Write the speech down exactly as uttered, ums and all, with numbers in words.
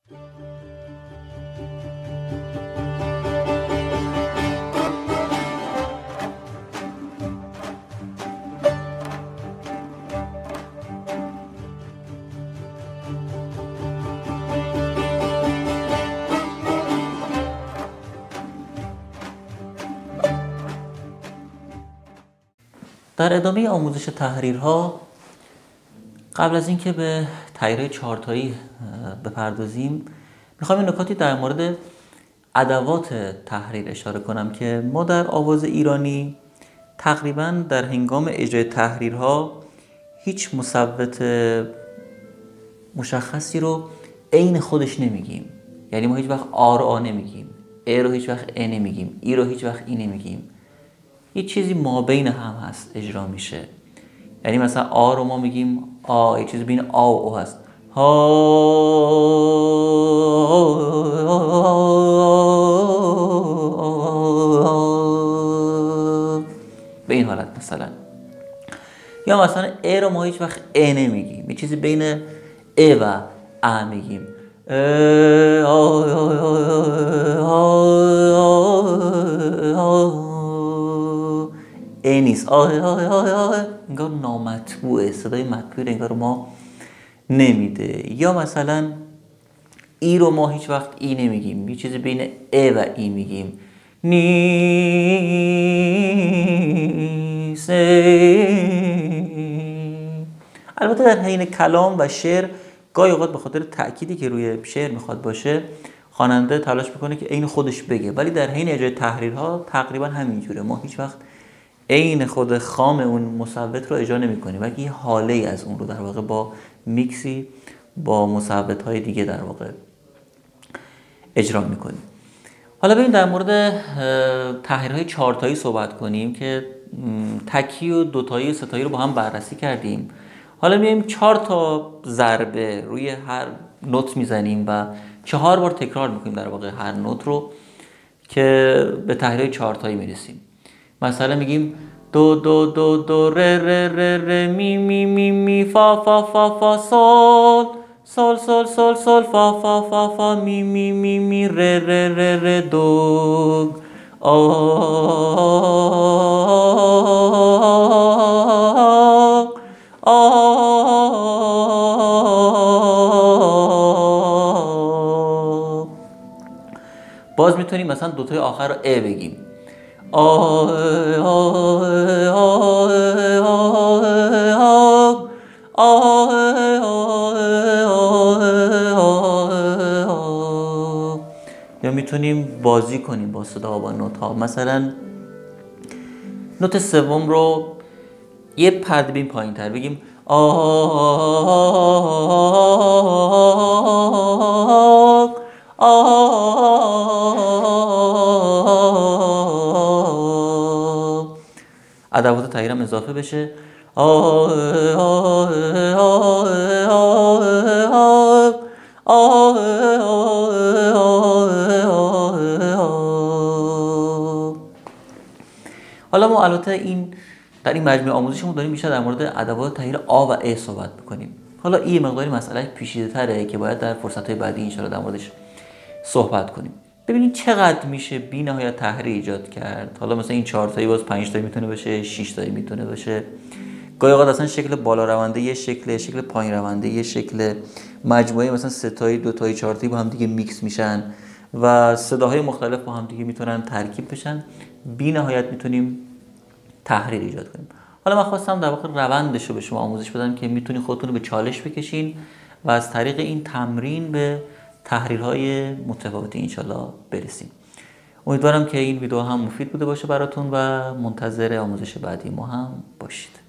در ادامه آموزش تحریرها، قبل از اینکه به تحریرهای چهارتایی بپردازیم، میخوام این نکاتی در مورد ادوات تحریر اشاره کنم که ما در آواز ایرانی تقریبا در هنگام اجرای تحریرها هیچ مصوت مشخصی رو عین خودش نمیگیم. یعنی ما هیچ وقت آ رو آ نمیگیم، ا رو هیچ وقت ا نمیگیم، ای رو هیچ وقت ای نمیگیم. یه چیزی ما بین هم هست اجرا میشه. یعنی مثلا آ رو ما میگیم آ، یه چیزی بین آ و او هست، ها به این حالت مثلا. یا مثلا ا رو ما هیچ وقت ا نمیگیم، یه چیزی بین ا و ا میگیم، ای نیست، آه آه آه آه انگار نامطبوعه، صدای مطبوعی انگار ما نمیده. یا مثلا ای رو ما هیچ وقت ای نمیگیم، یه چیزی بین ا و ای میگیم، نیست. البته در حین کلام و شعر گاهی اوقات به خاطر تأکیدی که روی شعر میخواد باشه خواننده تلاش میکنه که عین خودش بگه، ولی در حین اجرای تحریرها تقریبا همینجوره. ما هیچ وقت عین خود خام اون مصوت رو اجرا نمی‌کنیم، بلکه یه حاله‌ای از اون رو در واقع با میکسی با مصوت‌های دیگه در واقع اجرا می‌کنیم. حالا بریم در مورد تحریرهای چهارتایی صحبت کنیم که تکی و دوتایی و ستایی رو با هم بررسی کردیم. حالا میایم چهار تا ضربه روی هر نوت میزنیم و چهار بار تکرار می‌کنیم در واقع هر نوت رو که به تحریرهای چهارتایی میرسیم. مثلا میگیم دو دو دو دو ر ر ر ر می می می می فا فا فا فا سول سول سول سول سول فا فا فا فا می می می می ر ر ر ر دو آ آ باز میتونیم مثلا دوتای آخر رو ا بگیم، آه آه آه آه. یا میتونیم بازی کنیم با صدا با نوت ها. مثلا نوت سوم رو یه پرده بیم پایین تر بگیم آه ادوات تحریر هم اضافه بشه، آه آه آه آه آه. حالا ما البته این در این مجموعه آموزشمون داریم بیشتر در مورد ادوات تحریر آ و ا صحبت می‌کنیم. حالا این مقداری مسئله پیچیده‌تره که باید در فرصت‌های بعدی ان شاءالله در موردش صحبت کنیم. ببینید چقدر میشه بی‌نهایت تحریر ایجاد کرد. حالا مثلا این چهار تایی باز پنج تایی میتونه بشه، شش تایی میتونه بشه. گاهی اوقات اصلا شکل بالا رونده یه شکل، شکل پایین رونده یه شکل، مجموعه مثلا سه تایی، دو تایی، چهار تایی با هم دیگه میکس میشن و صداهای مختلف با هم دیگه میتونن ترکیب بشن. بی‌نهایت میتونیم تحریر ایجاد کنیم. حالا من خواستم در واقع روندش رو به شما آموزش بدم که میتونید خودتون رو به چالش بکشین و از طریق این تمرین به تحریرهای متفاوتی انشالله برسیم. امیدوارم که این ویدیو هم مفید بوده باشه براتون و منتظر آموزش بعدی ما هم باشید.